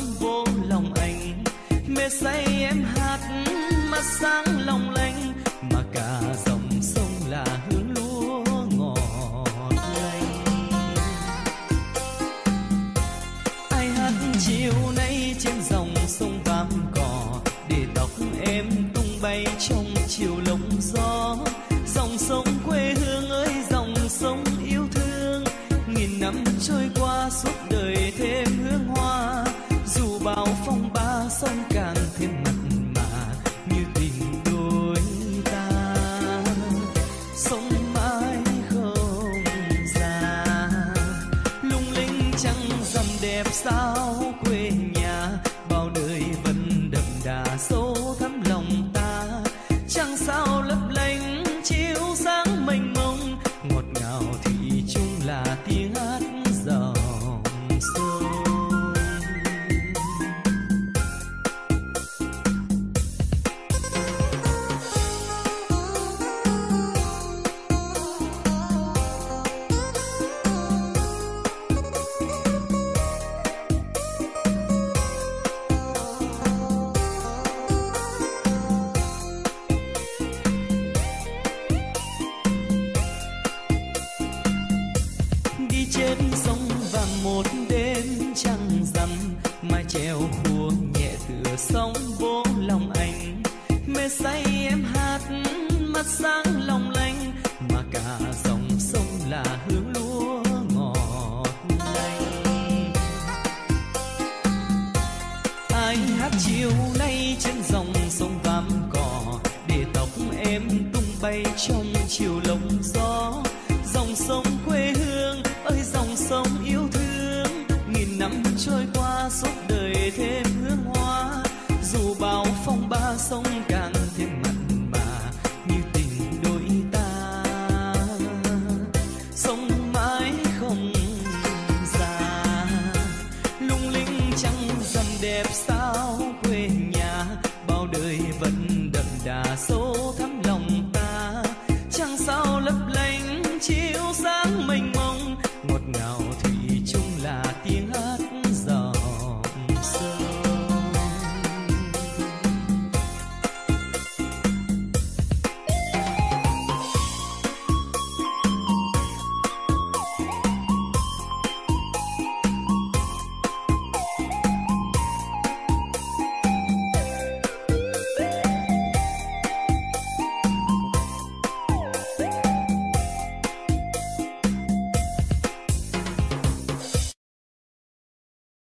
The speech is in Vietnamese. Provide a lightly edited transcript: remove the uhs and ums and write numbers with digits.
vô lòng anh. Mê say em hát mắt sáng long lanh, mà cả dòng sông là hương lúa ngọt lành. Ai hát chiều nay trên dòng sông Vàm Cỏ, để tóc em tung bay trong chiều lộng gió. Dòng sông quê hương ơi dòng sông yêu thương, nghìn năm trôi qua suốt đời thêm hương hoa. Dù bao phong ba sông càng thêm mặn mà, như tình đôi ta sông mãi không già. Lung linh trăng rằm đẹp sao quê nhà, bao đời vẫn đậm đà sâu thắm lòng ta. Trăng sao lấp lánh chiếu sáng mênh mông, ngọt ngào thì chung là tiếng hát dòng sông. Một đêm trăng rằm, mái chèo khua nhẹ tựa sóng vô lòng anh. Mê say em hát mắt sáng long lanh, mà cả dòng sông là hương lúa ngọt lành. Ai hát chiều nay trên dòng sông Vàm Cỏ, để tóc em tung bay trong chiều lộng gió. Dòng sông quê hương ơi dòng sông yêu thương, nghìn năm trôi qua suốt đời thêm hương hoa. Dù bao phong ba sông càng thêm mặn mà, như tình đôi ta sông mãi không già. Lung linh trăng rằm đẹp sao quê nhà, bao đời vẫn đậm đà sâu thắm lòng ta. Trăng sao lấp lánh chiếu sáng